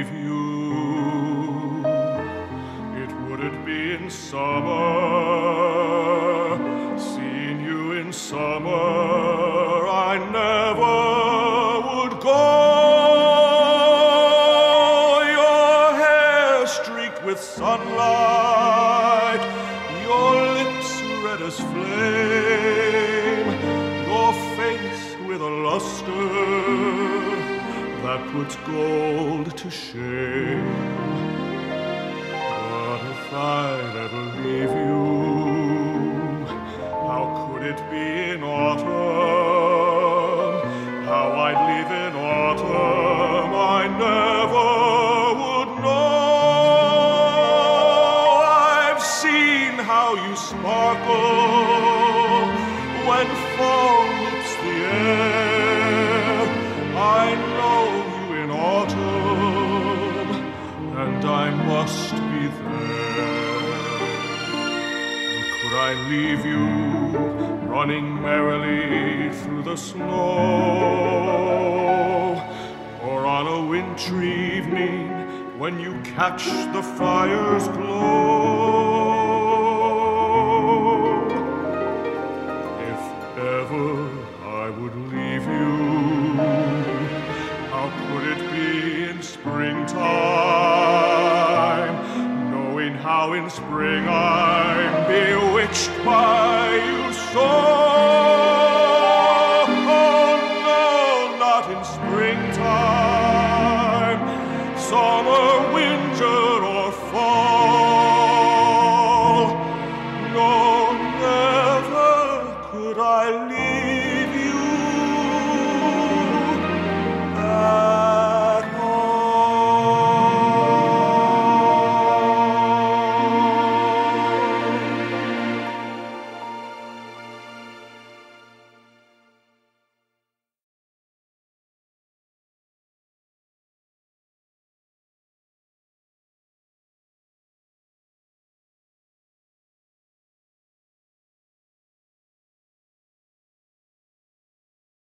leave you. It wouldn't be in summer, seeing you in summer, I never would go. Your hair streaked with sunlight, your lips red as flame, your face with a luster that puts gold to shame. But if I'd ever leave you, how could it be in autumn? How I'd live in autumn, I never would know. I've seen how you sparkle when fall lips the air. I know you in autumn, and I must be there. Could I leave you running merrily through the snow, or on a wintry evening when you catch the fire's glow? If ever I would leave you, how could it be in springtime, knowing how in spring I'm bewitched by you so? Oh no, not in springtime. Summer will